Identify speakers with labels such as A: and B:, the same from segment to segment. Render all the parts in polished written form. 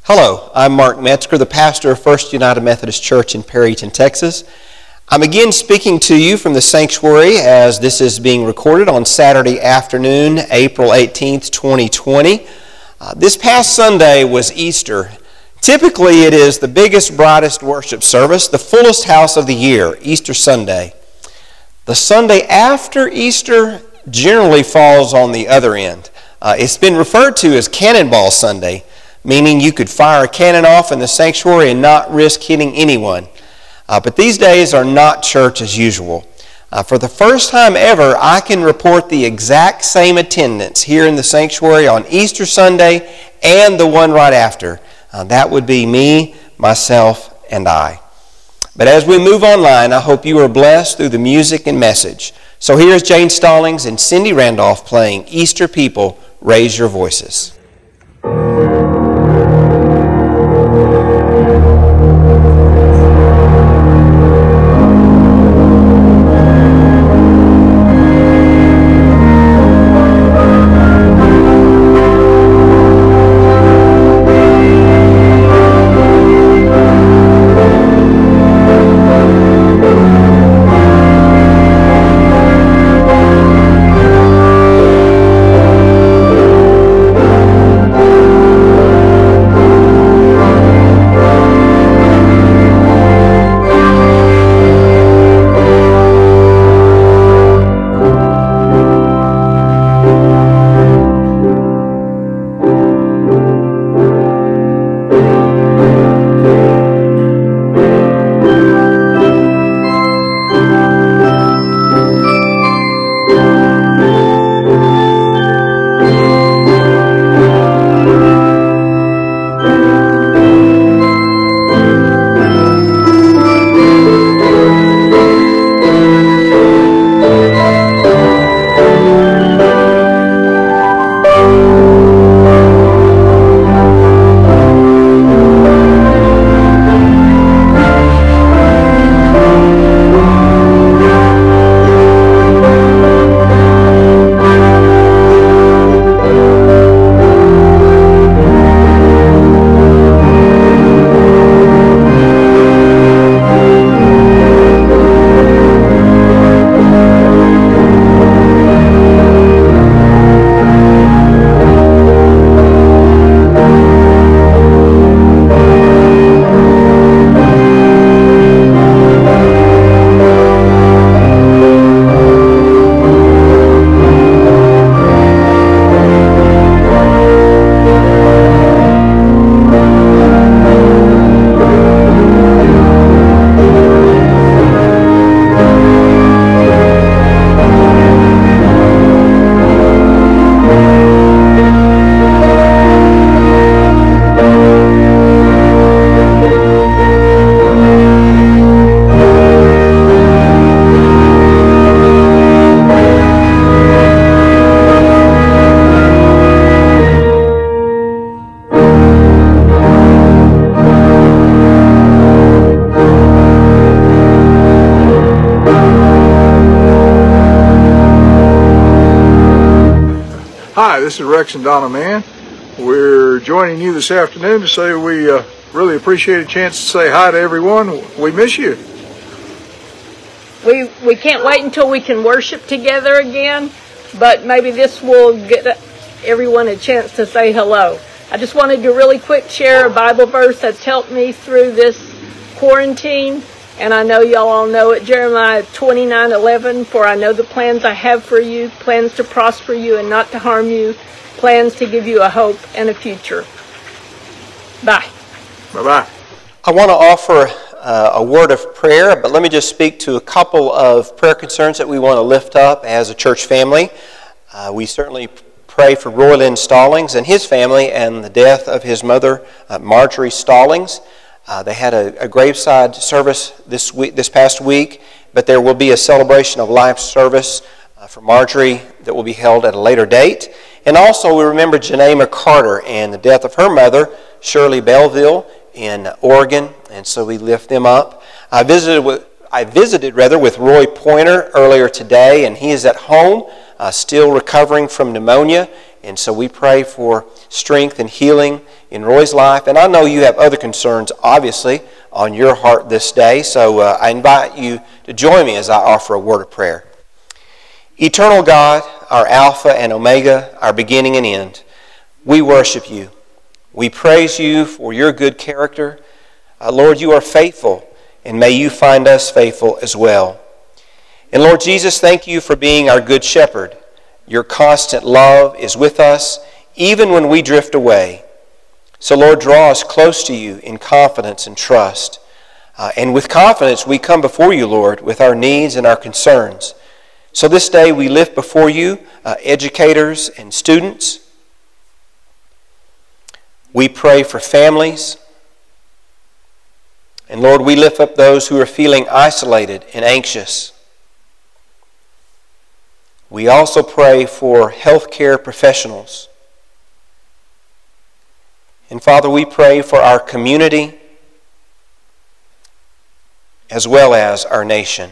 A: Hello, I'm Mark Metzger, the pastor of First United Methodist Church in Perryton, Texas. I'm again speaking to you from the sanctuary as this is being recorded on Saturday afternoon, April 18th, 2020. This past Sunday was Easter. Typically, it is the biggest, brightest worship service, the fullest house of the year, Easter Sunday. The Sunday after Easter generally falls on the other end. It's been referred to as Cannonball Sunday, meaning you could fire a cannon off in the sanctuary and not risk hitting anyone. But these days are not church as usual. For the first time ever, I can report the exact same attendance here in the sanctuary on Easter Sunday and the one right after. That would be me, myself, and I. But as we move online, I hope you are blessed through the music and message. So here's Jane Stollings and Cindy Randolph playing Easter People, Raise Your Voices.
B: Hi, this is Rex and Donna Man. We're joining you this afternoon to say we really appreciate a chance to say hi to everyone. We miss you.
C: We can't wait until we can worship together again, but maybe this will get everyone a chance to say hello. I just wanted to really quick share a Bible verse that's helped me through this quarantine, and I know y'all all know it. Jeremiah 29:11, for I know the plans I have for you, plans to prosper you and not to harm you, plans to give you a hope and a future. Bye.
B: Bye-bye.
A: I want to offer a word of prayer, but let me just speak to a couple of prayer concerns that we want to lift up as a church family. We certainly pray for Royland Stollings and his family and the death of his mother, Marjorie Stollings. They had a graveside service this past week, but there will be a celebration of life service for Marjorie that will be held at a later date. And also we remember Janaima Carter and the death of her mother, Shirley Belleville, in Oregon, and so we lift them up. I visited with I visited with Roy Pointer earlier today, and he is at home, still recovering from pneumonia. And so we pray for strength and healing in Roy's life. And I know you have other concerns, obviously, on your heart this day. So I invite you to join me as I offer a word of prayer. Eternal God, our Alpha and Omega, our beginning and end, we worship you. We praise you for your good character. Lord, you are faithful, and may you find us faithful as well. And Lord Jesus, thank you for being our good shepherd. Your constant love is with us, even when we drift away. So Lord, draw us close to you in confidence and trust. And with confidence, we come before you, Lord, with our needs and our concerns. So this day we lift before you educators and students. We pray for families. And Lord, we lift up those who are feeling isolated and anxious. We also pray for healthcare professionals. And Father, we pray for our community as well as our nation.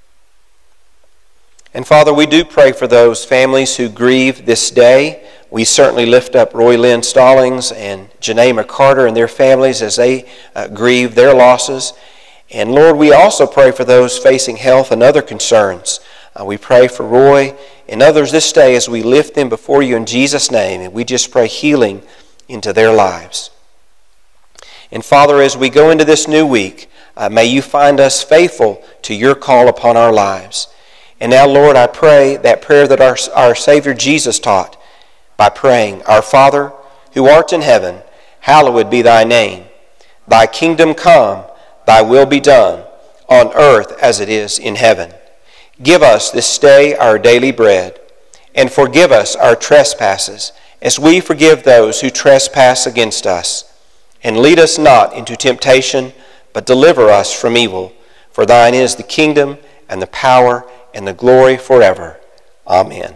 A: And Father, we do pray for those families who grieve this day. We certainly lift up Roy Lynn Stollings and Janae McCarter and their families as they grieve their losses. And Lord, we also pray for those facing health and other concerns. We pray for Roy and others this day as we lift them before you in Jesus' name, and we just pray healing into their lives. And Father, as we go into this new week, may you find us faithful to your call upon our lives. And now, Lord, I pray that prayer that our Savior Jesus taught by praying, Our Father, who art in heaven, hallowed be thy name. Thy kingdom come, thy will be done, on earth as it is in heaven. Give us this day our daily bread, and forgive us our trespasses, as we forgive those who trespass against us. And lead us not into temptation, but deliver us from evil. For thine is the kingdom, and the power, and the glory forever. Amen.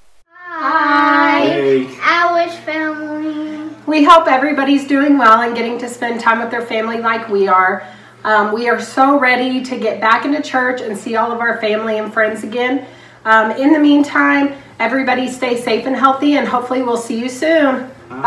D: Hi, Alice family.
E: We hope everybody's doing well and getting to spend time with their family like we are. We are so ready to get back into church and see all of our family and friends again. In the meantime, everybody stay safe and healthy, and hopefully we'll see you soon.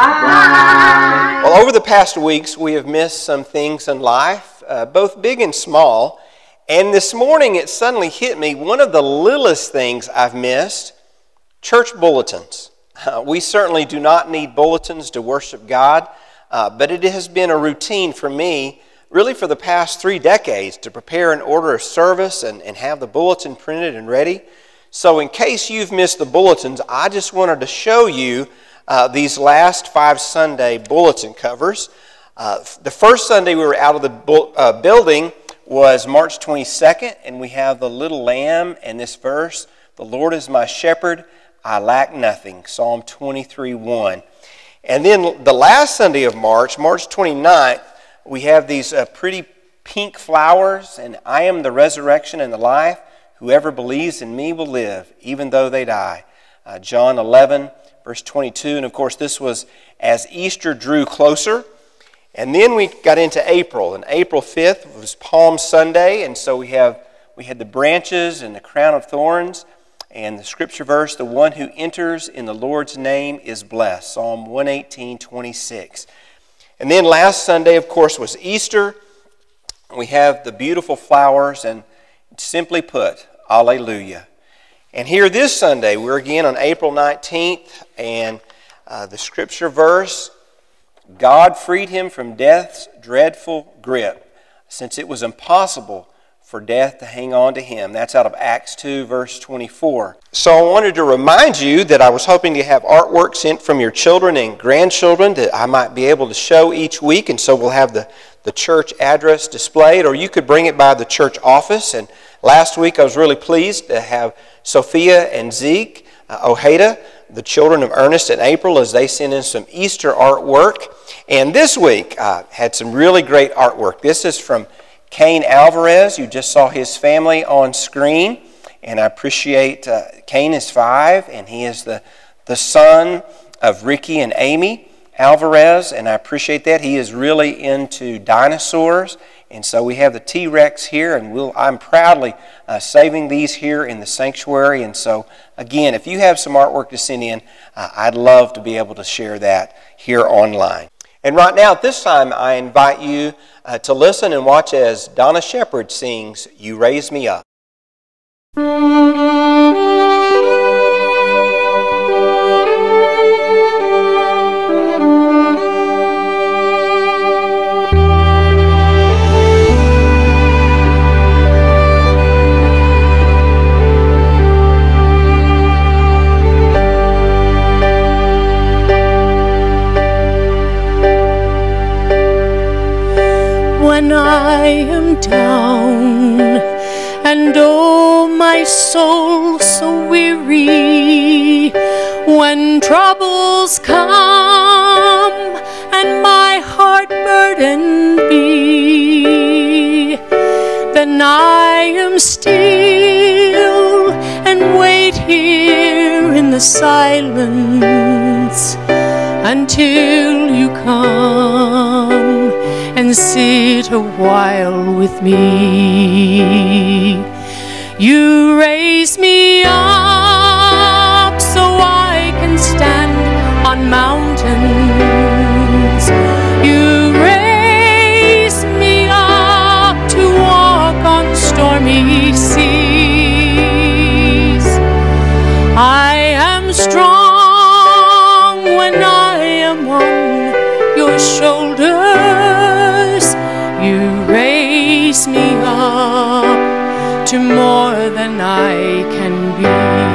E: Bye.
A: Well, over the past weeks, we have missed some things in life, both big and small. And this morning, it suddenly hit me, one of the littlest things I've missed, church bulletins. We certainly do not need bulletins to worship God, but it has been a routine for me really for the past 3 decades to prepare an order of service and have the bulletin printed and ready. So in case you've missed the bulletins, I just wanted to show you these last 5 Sunday bulletin covers. The first Sunday we were out of the building was March 22nd, and we have the little lamb and this verse, the Lord is my shepherd, I lack nothing, Psalm 23:1. And then the last Sunday of March, March 29th, we have these pretty pink flowers, and I am the resurrection and the life. Whoever believes in me will live, even though they die. John 11, verse 22. And of course, this was as Easter drew closer. And then we got into April. And April 5th was Palm Sunday. And so we had the branches and the crown of thorns. And the scripture verse, the one who enters in the Lord's name is blessed. Psalm 118:26. And then last Sunday, of course, was Easter. We have the beautiful flowers, and simply put, Alleluia. And here this Sunday, we're again on April 19th, and the scripture verse, God freed him from death's dreadful grip, since it was impossible for death to hang on to him. That's out of Acts 2, verse 24. So I wanted to remind you that I was hoping to have artwork sent from your children and grandchildren that I might be able to show each week, and so we'll have the church address displayed, or you could bring it by the church office. And last week I was really pleased to have Sophia and Zeke Ojeda, the children of Ernest and April, as they sent in some Easter artwork. And this week I had some really great artwork. This is from Cain Alvarez. You just saw his family on screen, and I appreciate Cain is 5, and he is the son of Ricky and Amy Alvarez, and I appreciate that. He is really into dinosaurs, And so we have the T-Rex here, and I'm proudly saving these here in the sanctuary. And so, again, if you have some artwork to send in, I'd love to be able to share that here online. And right now, at this time, I invite you to listen and watch as Donna Sheppard sings, "You Raise Me Up."
F: When I am down and oh my soul so weary, when troubles come and my heart burdened be, then I am still and wait here in the silence until you come and sit a while with me. You raise me up so I can stand on mountains. You raise me up to walk on stormy seas. I am strong when I am on your shoulders. You raise me up to more than I can be.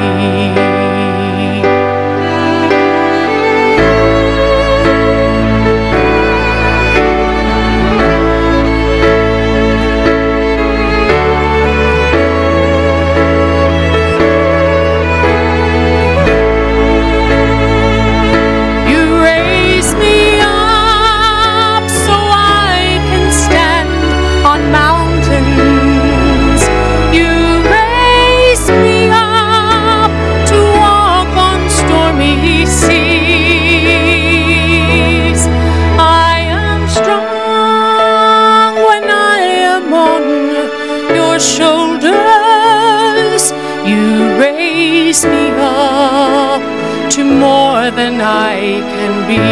F: To more than I can be.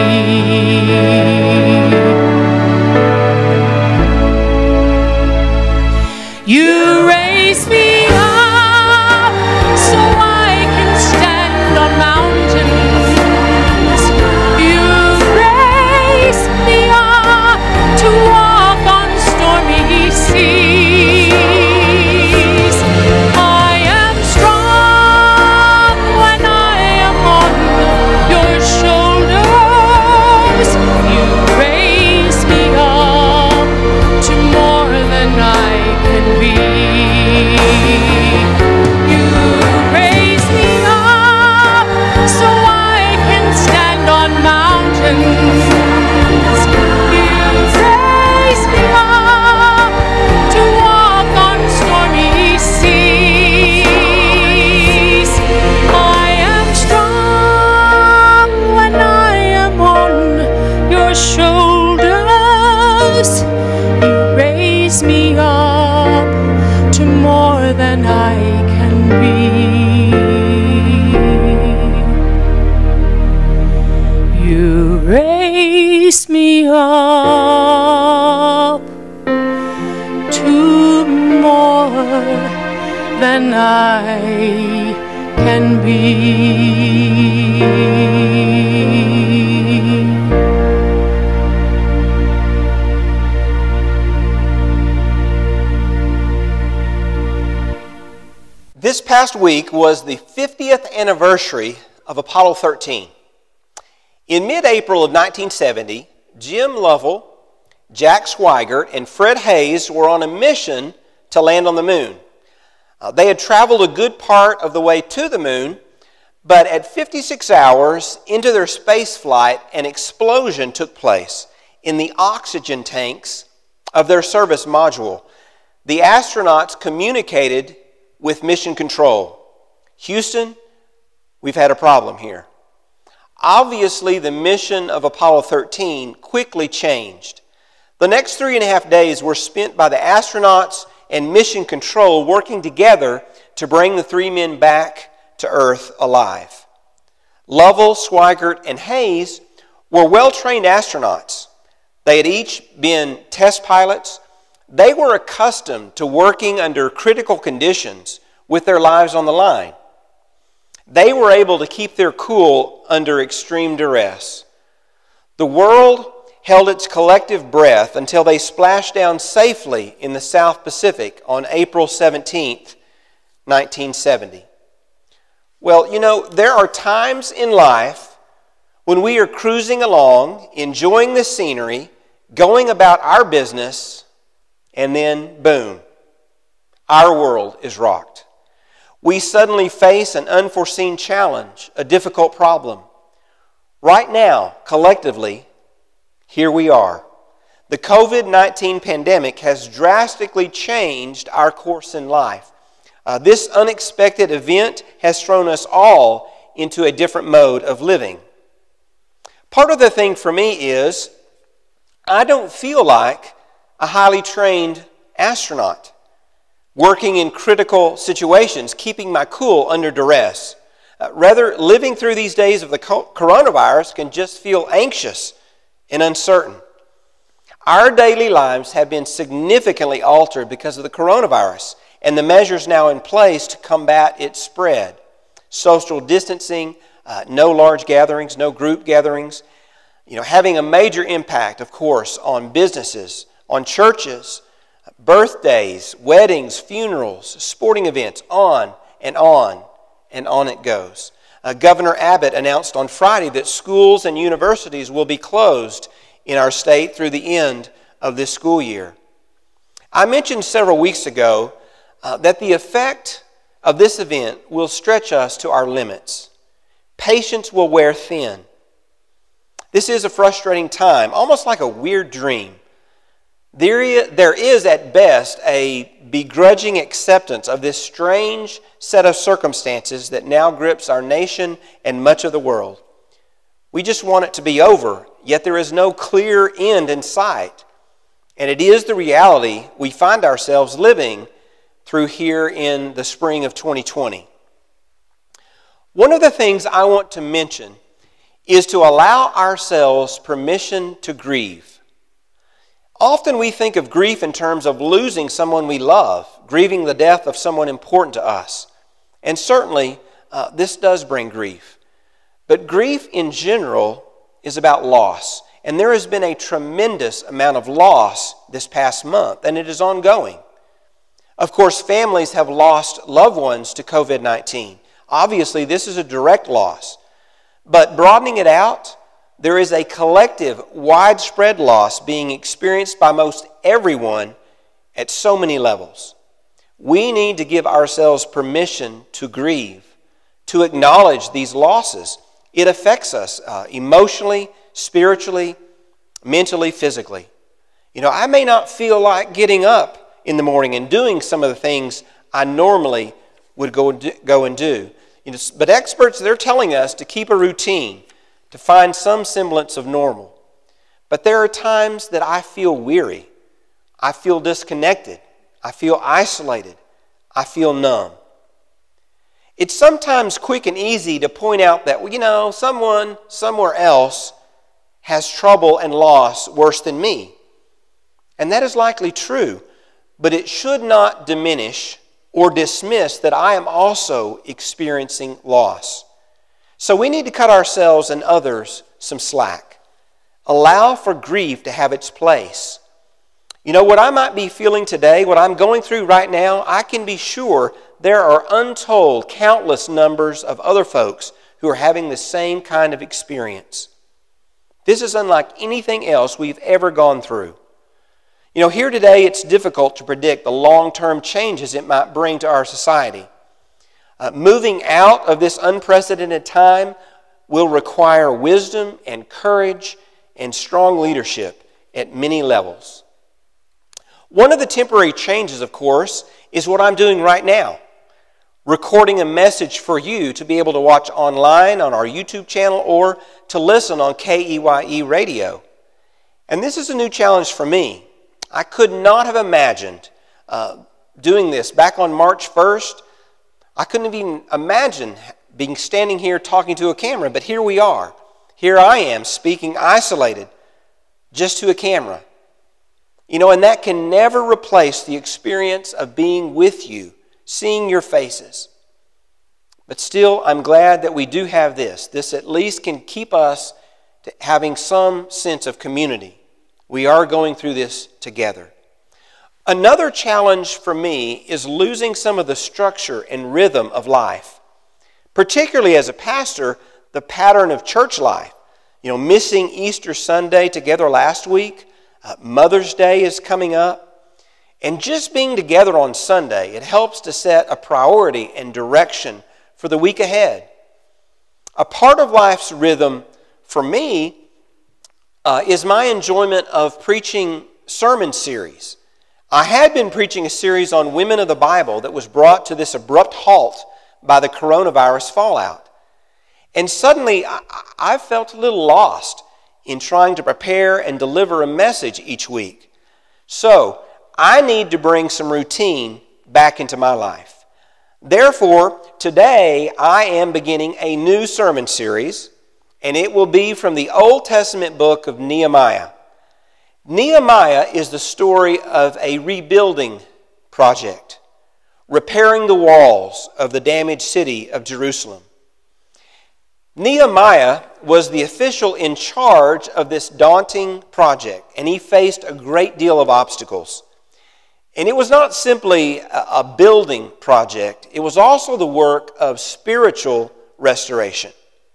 F: You raise me up so I can stand on mountains. You raise me up to walk on stormy seas. I am strong when I am on your shoulders. You raise me up to more than I can be. You raise me up so I can stand on mountains. You raise me up to walk on stormy seas. I am strong when I am on your shoulders. You raise me up to more than I can be. You raise me up to more than I can be.
A: This past week was the 50th anniversary of Apollo 13. In mid-April of 1970, Jim Lovell, Jack Swigert, and Fred Hayes were on a mission to land on the moon. They had traveled a good part of the way to the moon, but at 56 hours into their space flight, an explosion took place in the oxygen tanks of their service module. The astronauts communicated with Mission Control. Houston, we've had a problem here. Obviously, the mission of Apollo 13 quickly changed. The next 3.5 days were spent by the astronauts and mission control working together to bring the 3 men back to Earth alive. Lovell, Swigert, and Hayes were well-trained astronauts. They had each been test pilots. They were accustomed to working under critical conditions with their lives on the line. They were able to keep their cool under extreme duress. The world held its collective breath until they splashed down safely in the South Pacific on April 17th, 1970. Well, you know, there are times in life when we are cruising along, enjoying the scenery, going about our business, and then, boom, our world is rocked. We suddenly face an unforeseen challenge, a difficult problem. Right now, collectively, here we are. The COVID-19 pandemic has drastically changed our course in life. This unexpected event has thrown us all into a different mode of living. Part of the thing for me is I don't feel like a highly trained astronaut working in critical situations, keeping my cool under duress. Rather, living through these days of the coronavirus can just feel anxious and uncertain. Our daily lives have been significantly altered because of the coronavirus and the measures now in place to combat its spread. Social distancing, no large gatherings, no group gatherings, having a major impact, of course, on businesses, on churches, birthdays, weddings, funerals, sporting events, on and on and on it goes. Governor Abbott announced on Friday that schools and universities will be closed in our state through the end of this school year. I mentioned several weeks ago that the effect of this event will stretch us to our limits. Patience will wear thin. This is a frustrating time, almost like a weird dream. There is at best a begrudging acceptance of this strange set of circumstances that now grips our nation and much of the world. We just want it to be over, yet there is no clear end in sight. And it is the reality we find ourselves living through here in the spring of 2020. One of the things I want to mention is to allow ourselves permission to grieve. Often we think of grief in terms of losing someone we love, grieving the death of someone important to us. And certainly, this does bring grief. But grief in general is about loss. And there has been a tremendous amount of loss this past month, and it is ongoing. Of course, families have lost loved ones to COVID-19. Obviously, this is a direct loss. But broadening it out, there is a collective, widespread loss being experienced by most everyone at so many levels. We need to give ourselves permission to grieve, to acknowledge these losses. It affects us emotionally, spiritually, mentally, physically. I may not feel like getting up in the morning and doing some of the things I normally would go and do. But experts, they're telling us to keep a routine, to find some semblance of normal. But there are times that I feel weary. I feel disconnected. I feel isolated. I feel numb. It's sometimes quick and easy to point out that, someone somewhere else has trouble and loss worse than me. And that is likely true, but it should not diminish or dismiss that I am also experiencing loss. So we need to cut ourselves and others some slack. Allow for grief to have its place. What I might be feeling today, what I'm going through right now, I can be sure there are untold, countless numbers of other folks who are having the same kind of experience. This is unlike anything else we've ever gone through. Here today it's difficult to predict the long-term changes it might bring to our society. Moving out of this unprecedented time will require wisdom and courage and strong leadership at many levels. One of the temporary changes, of course, is what I'm doing right now, recording a message for you to be able to watch online on our YouTube channel or to listen on KEYE radio. And this is a new challenge for me. I could not have imagined doing this back on March 1st. I couldn't have even imagined being standing here talking to a camera, but here we are. Here I am speaking isolated just to a camera. You know, and that can never replace the experience of being with you, seeing your faces. But still, I'm glad that we do have this. This at least can keep us having some sense of community. We are going through this together. Another challenge for me is losing some of the structure and rhythm of life. Particularly as a pastor, the pattern of church life. You know, missing Easter Sunday together last week. Mother's Day is coming up. And just being together on Sunday, it helps to set a priority and direction for the week ahead. A part of life's rhythm for me is my enjoyment of preaching sermon series. I had been preaching a series on women of the Bible that was brought to this abrupt halt by the coronavirus fallout. And suddenly I felt a little lost in trying to prepare and deliver a message each week. So I need to bring some routine back into my life. Therefore, today I am beginning a new sermon series, and it will be from the Old Testament book of Nehemiah. Nehemiah is the story of a rebuilding project, repairing the walls of the damaged city of Jerusalem. Nehemiah was the official in charge of this daunting project, and he faced a great deal of obstacles. And it was not simply a building project, it was also the work of spiritual restoration.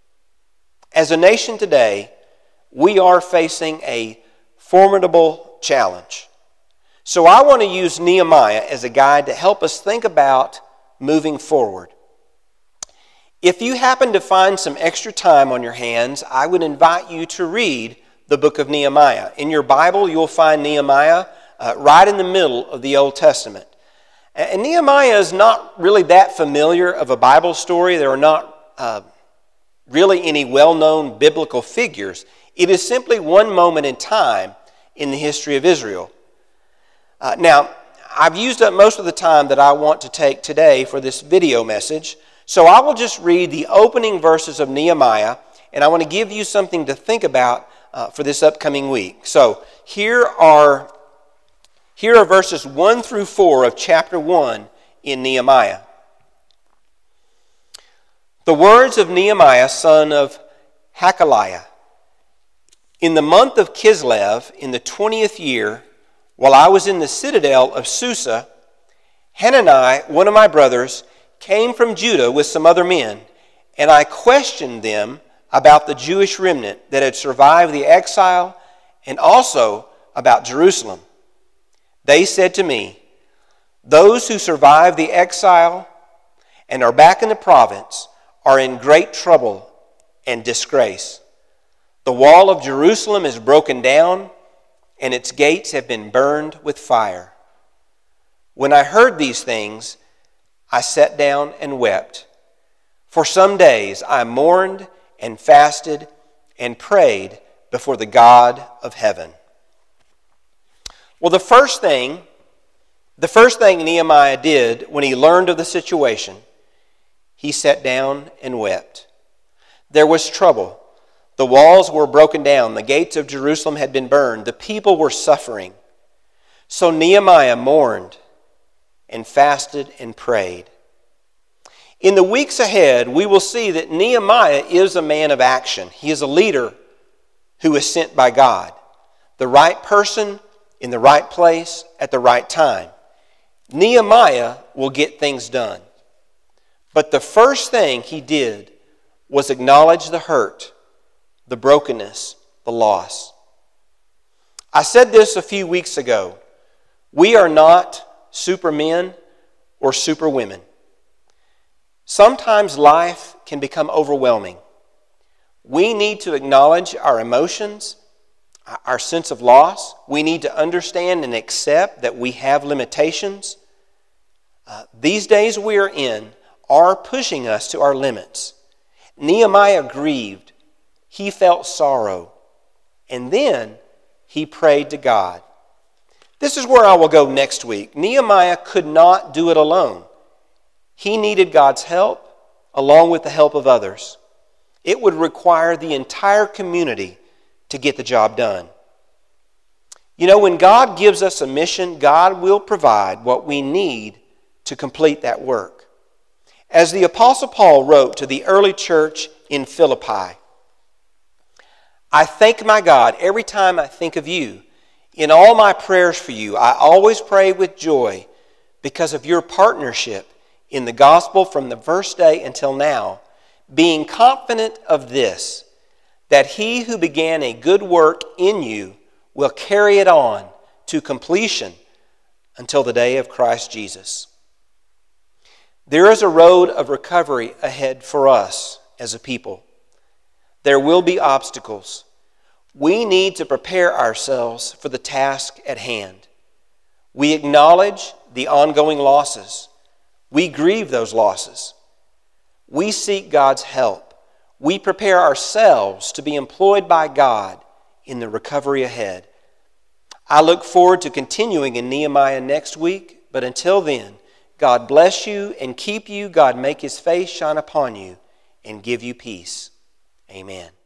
A: As a nation today, we are facing a formidable challenge. So I want to use Nehemiah as a guide to help us think about moving forward. If you happen to find some extra time on your hands, I would invite you to read the book of Nehemiah. In your Bible, you'll find Nehemiah right in the middle of the Old Testament. And Nehemiah is not really that familiar of a Bible story. There are not really any well-known biblical figures. It is simply one moment in time in the history of Israel. Now, I've used up most of the time that I want to take today for this video message, so I will just read the opening verses of Nehemiah, and I want to give you something to think about for this upcoming week. So here are verses 1 through 4 of chapter 1 in Nehemiah. The words of Nehemiah, son of Hakaliah. In the month of Kislev, in the 20th year, while I was in the citadel of Susa, Hanani, one of my brothers, came from Judah with some other men, and I questioned them about the Jewish remnant that had survived the exile and also about Jerusalem. They said to me, "Those who survived the exile and are back in the province are in great trouble and disgrace. The wall of Jerusalem is broken down, and its gates have been burned with fire." When I heard these things, I sat down and wept. For some days I mourned and fasted and prayed before the God of heaven. Well, the first thing Nehemiah did when he learned of the situation, he sat down and wept. There was trouble. The walls were broken down. The gates of Jerusalem had been burned. The people were suffering. So Nehemiah mourned and fasted and prayed. In the weeks ahead, we will see that Nehemiah is a man of action. He is a leader who is sent by God. The right person in the right place at the right time. Nehemiah will get things done. But the first thing he did was acknowledge the hurt, the brokenness, the loss. I said this a few weeks ago. We are not supermen or superwomen. Sometimes life can become overwhelming. We need to acknowledge our emotions, our sense of loss. We need to understand and accept that we have limitations. These days we are in are pushing us to our limits. Nehemiah grieved. He felt sorrow. And then he prayed to God. This is where I will go next week. Nehemiah could not do it alone. He needed God's help along with the help of others. It would require the entire community to get the job done. You know, when God gives us a mission, God will provide what we need to complete that work. As the Apostle Paul wrote to the early church in Philippi, I thank my God every time I think of you. In all my prayers for you, I always pray with joy because of your partnership in the gospel from the first day until now, being confident of this, that he who began a good work in you will carry it on to completion until the day of Christ Jesus. There is a road of recovery ahead for us as a people. There will be obstacles. We need to prepare ourselves for the task at hand. We acknowledge the ongoing losses. We grieve those losses. We seek God's help. We prepare ourselves to be employed by God in the recovery ahead. I look forward to continuing in Nehemiah next week, but until then, God bless you and keep you. God make his face shine upon you and give you peace. Amen.